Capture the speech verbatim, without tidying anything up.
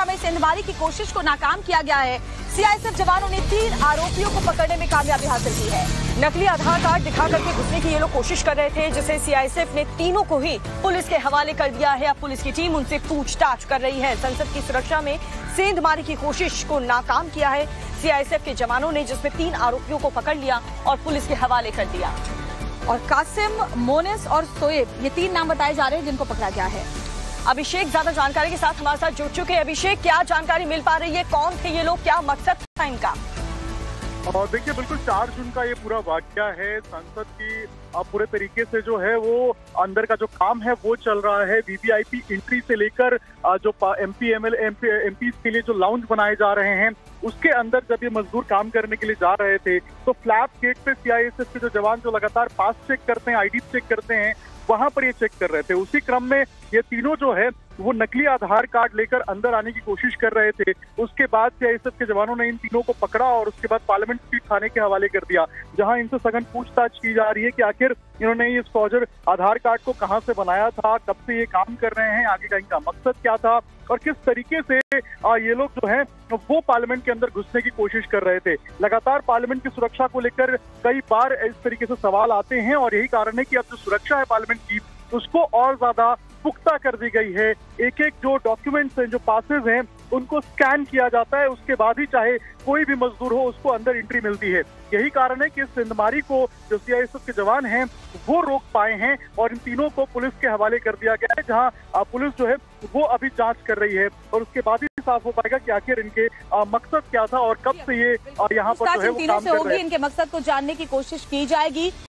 सुरक्षा में सेंधमारी की कोशिश को नाकाम किया गया है। सीआईएसएफ जवानों ने तीन आरोपियों को पकड़ने में कामयाबी हासिल की है। नकली आधार कार्ड दिखा करके घुसने की ये लोग कोशिश कर रहे थे, जिसे सीआईएसएफ ने तीनों को ही पुलिस के हवाले कर दिया है। अब पुलिस की टीम उनसे पूछताछ कर रही है। संसद की सुरक्षा में सेंधमारी की कोशिश को नाकाम किया है सीआईएसएफ के जवानों ने, जिसमें तीन आरोपियों को पकड़ लिया और पुलिस के हवाले कर दिया। और कासिम, मोनिस और सोएब, ये तीन नाम बताए जा रहे हैं जिनको पकड़ा गया है। अभिषेक ज्यादा जानकारी के साथ हमारे साथ जुड़ चुके हैं। अभिषेक, क्या जानकारी मिल पा रही है? कौन थे ये लोग, क्या मकसद था इनका? और देखिए, बिल्कुल चार जून का ये पूरा वाकया है। संसद की पूरे तरीके से जो है वो अंदर का जो काम है वो चल रहा है। वीवीआईपी एंट्री से लेकर जो एमपी एमएल एमपी एमपी के लिए जो लाउंज बनाए जा रहे हैं, उसके अंदर जब ये मजदूर काम करने के लिए जा रहे थे तो फ्लैप गेट पे सीआईएसएफ के जो जवान जो लगातार पास चेक करते हैं, आईडी चेक करते हैं, वहां पर ये चेक कर रहे थे। उसी क्रम में ये तीनों जो है वो नकली आधार कार्ड लेकर अंदर आने की कोशिश कर रहे थे। उसके बाद सीआईएसएफ के जवानों ने इन तीनों को पकड़ा और उसके बाद पार्लियामेंट स्ट्रीट थाने के हवाले कर दिया, जहां इनसे सघन पूछताछ की जा रही है कि आखिर इन्होंने इस फॉर्जर आधार कार्ड को कहां से बनाया था, कब से ये काम कर रहे हैं, आगे का इनका मकसद क्या था और किस तरीके से ये लोग जो है वो पार्लियामेंट के अंदर घुसने की कोशिश कर रहे थे। लगातार पार्लियामेंट की सुरक्षा को लेकर कई बार इस तरीके से सवाल आते हैं और यही कारण है कि अब जो सुरक्षा है पार्लियामेंट की, उसको और ज्यादा पुख्ता कर दी गई है। एक एक जो डॉक्यूमेंट्स हैं, जो पासेज हैं, उनको स्कैन किया जाता है, उसके बाद ही चाहे कोई भी मजदूर हो उसको अंदर एंट्री मिलती है। यही कारण है कि इस सेंधमारी को जो सीआईएसएफ के जवान हैं वो रोक पाए हैं और इन तीनों को पुलिस के हवाले कर दिया गया है, जहां पुलिस जो है वो अभी जांच कर रही है और उसके बाद ही साफ हो पाएगा कि आखिर इनके आ, मकसद क्या था और कब से ये यहाँ पर जो है वो काम कर रहे हैं। इनके मकसद को जानने की कोशिश की जाएगी।